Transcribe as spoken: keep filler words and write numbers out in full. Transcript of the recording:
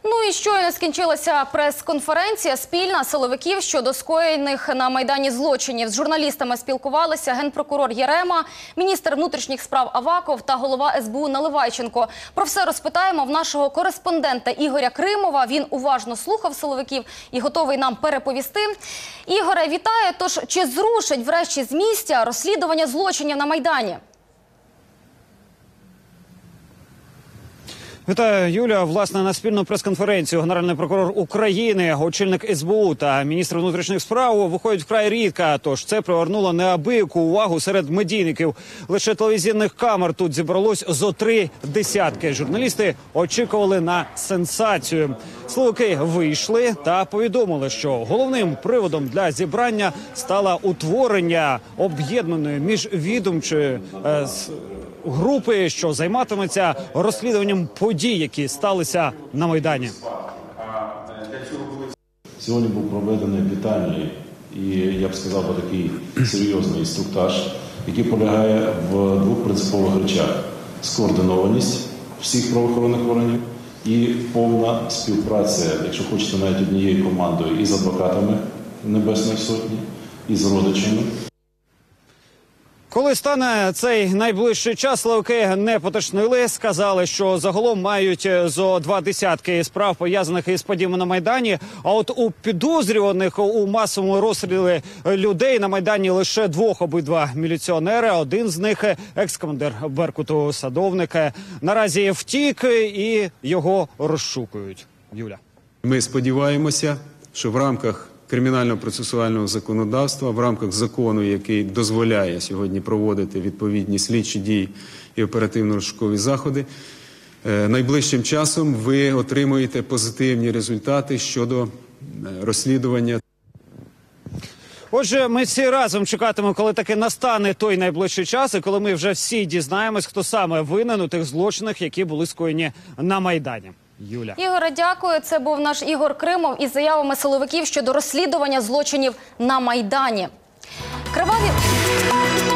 Ну і щойно скінчилася прес-конференція спільна силовиків щодо скоєних на Майдані злочинів. З журналістами спілкувалися генпрокурор Ярема, міністр внутрішніх справ Аваков та голова ес бе у Наливайченко. Про все розпитаємо в нашого кореспондента Ігоря Кримова. Він уважно слухав силовиків і готовий нам переповісти. Ігоре, вітаю. Тож, чи зрушить врешті з місця розслідування злочинів на Майдані? Вітаю, Юля. Власне, на спільну прес-конференцію Генеральний прокурор України, очільник ес бе у та міністр внутрішніх справ виходять вкрай рідко, тож це привернуло неабияку увагу серед медійників. Лише телевізійних камер тут зібралось зо три десятки. Журналісти очікували на сенсацію. Силовики вийшли та повідомили, що головним приводом для зібрання стало утворення об'єднаної міжвідомчої е, групи, що займатиметься розслідуванням подій, які сталися на Майдані. Сьогодні був проведений детальний і, я б сказав, би, такий серйозний інструктаж, який полягає в двох принципових речах: скоординованість всіх правоохоронних органів і повна співпраця, якщо хочете, навіть однією командою, і з адвокатами Небесної Сотні, і з родичами. Коли стане цей найближчий час, силовики не поточнили, сказали, що загалом мають зо два десятки справ, пов'язаних із подіями на Майдані. А от у підозрюваних у масовому розстрілі людей на Майдані лише двох, обидва міліціонери. Один з них – екс-командир Беркуту Садовник. Наразі втік і його розшукують. Юля. Ми сподіваємося, що в рамках кримінально-процесуального законодавства, в рамках закону, який дозволяє сьогодні проводити відповідні слідчі дії і оперативно-розшукові заходи, найближчим часом ви отримуєте позитивні результати щодо розслідування. Отже, ми всі разом чекатимемо, коли таки настане той найближчий час, і коли ми вже всі дізнаємось, хто саме винен у тих злочинах, які були скоєні на Майдані. Юля. Ігоре, дякую. Це був наш Ігор Кримов із заявами силовиків щодо розслідування злочинів на Майдані. Криваві...